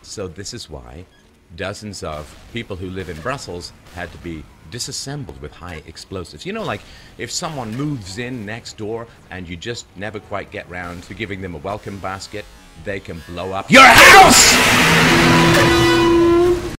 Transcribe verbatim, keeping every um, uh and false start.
So this is why dozens of people who live in Brussels had to be disassembled with high explosives. You know, like if someone moves in next door and you just never quite get round to giving them a welcome basket, they can blow up your house!